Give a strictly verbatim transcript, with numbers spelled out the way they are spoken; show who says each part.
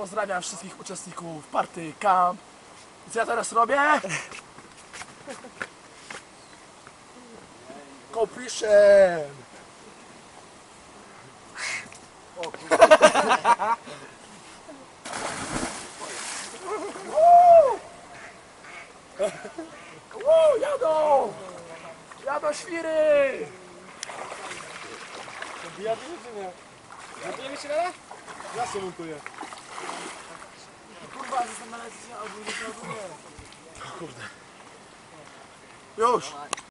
Speaker 1: pozdrawiam wszystkich uczestników party camp. I co ja teraz robię? Completion! Uuu, jadą! Jadą świry!
Speaker 2: Bijamy czy nie? Zabijemy się teraz? Ja się montuję.
Speaker 1: Kurwa, zastanawiam się, albo nie, albo nie. Kurde. Już!